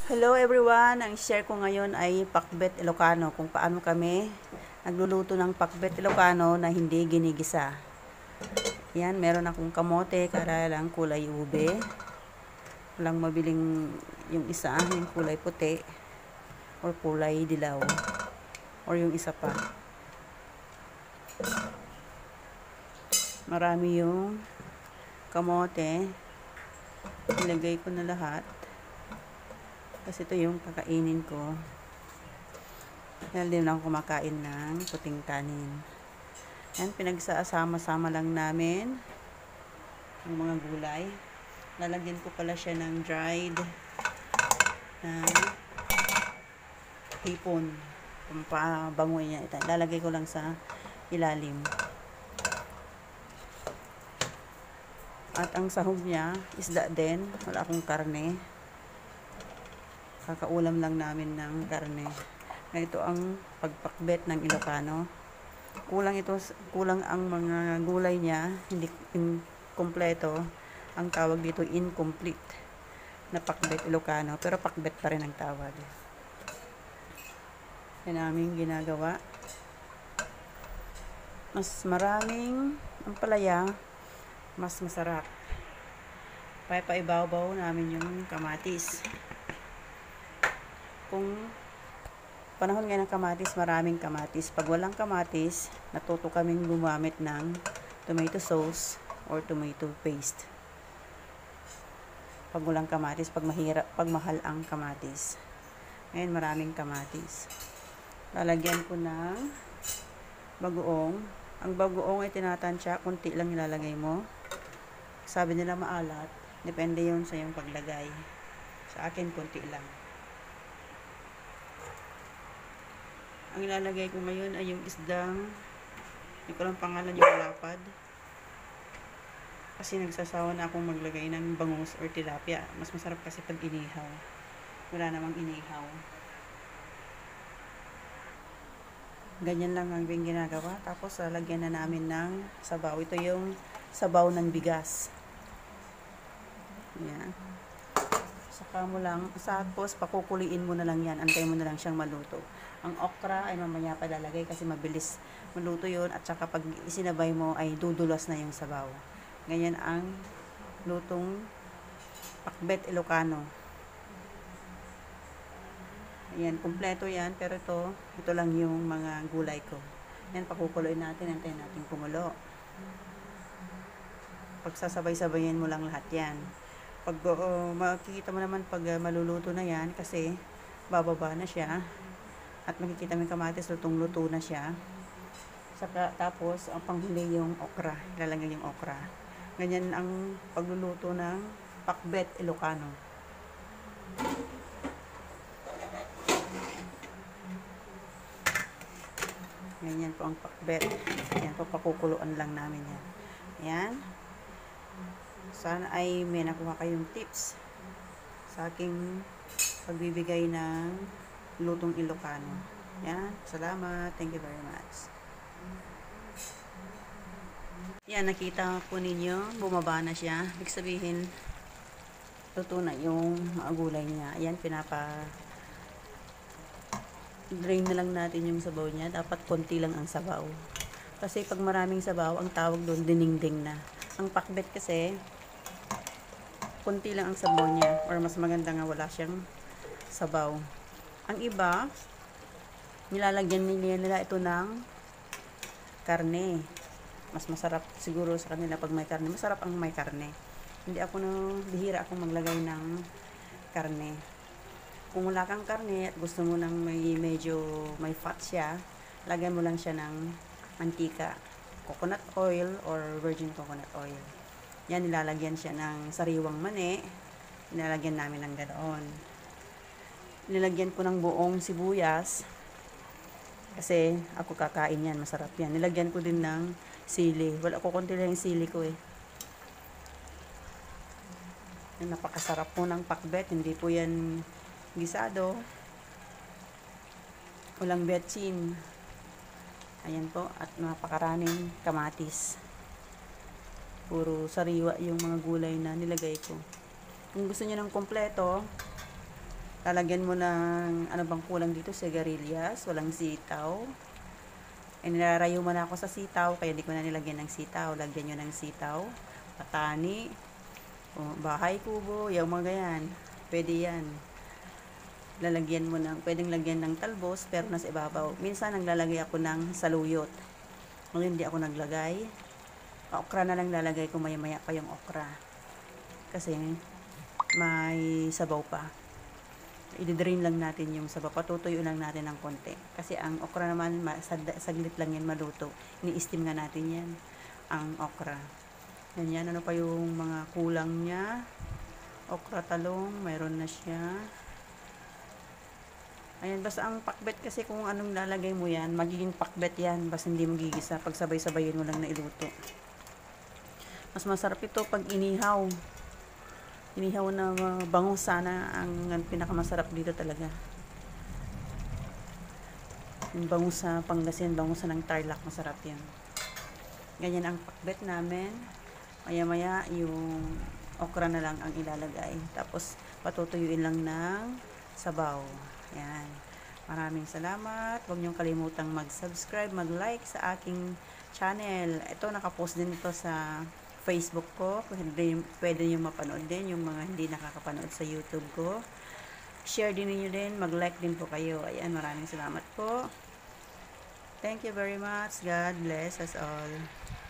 Hello everyone! Ang share ko ngayon ay pakbet Ilocano, kung paano kami nagluluto ng pakbet Ilocano na hindi ginigisa. Yan, meron akong kamote, kaya lang kulay ube. Walang mabiling yung isa, yung kulay puti or kulay dilaw or yung isa pa. Marami yung kamote. Nilagay ko na lahat. Kasi ito yung kakainin ko. Dahil din ako kumakain ng puting kanin. Yan, pinagsasama-sama lang namin yung mga gulay. Lalagyan ko pala siya ng dried na hipon. Pampabangoy niya. Ito, lalagay ko lang sa ilalim. At ang sahog niya, isda din. Wala akong karne. Kakaulam lang namin ng karne. Ito ang pagpakbet ng Ilocano. Kulang ang mga gulay niya, hindi kompleto. Ang tawag dito incomplete na pakbet Ilocano, pero pakbet pa rin ang tawag. Yan namin ginagawa. Mas maraming ang palaya, mas masarap. Paibaw-baw namin yung kamatis. Kung panahon ngayon ng kamatis, maraming kamatis. Pag walang kamatis, natuto kaming gumamit ng tomato sauce or tomato paste. Pag walang kamatis, pag mahal ang kamatis. Ngayon maraming kamatis. Lalagyan ko ng bagoong. Ang bagoong ay tinatansya, kunti lang ilalagay mo. Sabi nila maalat, depende yun sa iyong paglagay. Sa akin, kunti lang. Ang ilalagay ko ngayon ay yung isdang, hindi ko lang pangalan, yung lapad. Kasi nagsasawa na akong maglagay ng bangus or tilapia. Mas masarap kasi pag inihaw. Wala namang inihaw. Ganyan lang ang ginagawa. Tapos lalagyan na namin ng sabaw. Ito yung sabaw ng bigas. Yan. Saka mo lang, tapos pakukuliin mo na lang yan. Antay mo na lang siyang maluto. Ang okra ay mamaya pa lalagay kasi mabilis maluto yun. At saka pag isinabay mo ay dudulas na yung sabaw. Ganyan ang lutong pakbet Ilocano. Ayan, kumpleto yan. Pero ito lang yung mga gulay ko. Yan, pakukuloyin natin. Antayin natin kumulo. Pagsasabay-sabayin mo lang lahat yan. Pag makikita mo naman pag maluluto na yan kasi bababa na siya at makikita mo yung kamatis lutong-luto na siya. Saka tapos ang panghuli yung okra, ilalagay yung okra. Ganyan ang pagluluto ng pakbet Ilocano. Ganyan po ang pakbet. Yan po, pakukuluan lang namin yan. Ayan. Sana ay may nakuha kayong tips sa aking pagbibigay ng lutong Ilocano. Yan, salamat. Thank you very much. Yan, nakita po ninyo, bumaba na siya. Ibig sabihin, luto na yung mga gulay niya. Ayan, drain na lang natin yung sabaw niya. Dapat konti lang ang sabaw. Kasi pag maraming sabaw, ang tawag doon, dinengdeng na. Ang pakbet kasi, konti lang ang sabaw niya or mas maganda nga wala siyang sabaw. Ang iba, nilalagyan nila ito ng karne. Mas masarap siguro sa kanila pag may karne. Masarap ang may karne. Hindi ako bihira akong maglagay ng karne. Kung wala kang karne at gusto mo nang medyo may fat siya, lagyan mo lang siya ng mantika, coconut oil or virgin coconut oil. Yan, nilalagyan siya ng sariwang mani. Nilalagyan namin ng ganoon. Nilagyan ko ng buong sibuyas. Kasi ako kakain yan. Masarap yan. Nilagyan ko din ng sili. Wala ko, konti lang yung sili ko eh. Yan, napakasarap po ng pakbet. Hindi po yan gisado. Walang betchin. Ayan po. At napakaraming kamatis. Puro sariwa yung mga gulay na nilagay ko. Kung gusto niyo ng kompleto, Lalagyan mo ng, ano bang kulang dito, sigarilyas, walang sitaw. Nilarayo mo na ako sa sitaw, kaya di ko na nilagyan ng sitaw. Lagyan nyo ng sitaw, patani, o bahay kubo, yung mga ganyan. Pwede yan. Lalagyan mo ng, pwedeng lagyan ng talbos, pero nasa ibabaw. Minsan, naglalagay ako ng saluyot. Ngayon, hindi ako naglagay. Okra na lang lalagay ko, maya-maya pa yung okra. Kasi, may sabaw pa. I-drain lang natin yung sabaw. Patutuyo lang natin ng konti. Kasi ang okra naman, saglit lang yan maluto. Ini-steam nga natin yan. Ang okra. Yan. Ano pa yung mga kulang niya? Okra talong. Mayroon na siya. Ayan. Basta ang pakbet kasi kung anong lalagay mo yan, magiging pakbet yan. Basta hindi magigisa. Pag sabay-sabayin mo lang na iluto. Mas masarap ito pag inihaw. Inihaw na bangus sana ang pinakamasarap dito talaga. Yung bangus sa Pangasinan, bangus ng Tarlac, masarap yan. Ganyan ang pakbet namin. Maya-maya yung okra na lang ang ilalagay. Tapos patutuyuin lang ng sabaw. Yan. Maraming salamat. Huwag niyong kalimutang mag-subscribe, mag-like sa aking channel. Ito, nakapost din ito sa Facebook ko. Pwede nyo mapanood din yung mga hindi nakakapanood sa YouTube ko. Share din niyo din. Mag-like din po kayo. Ayan, maraming salamat po. Thank you very much. God bless us all.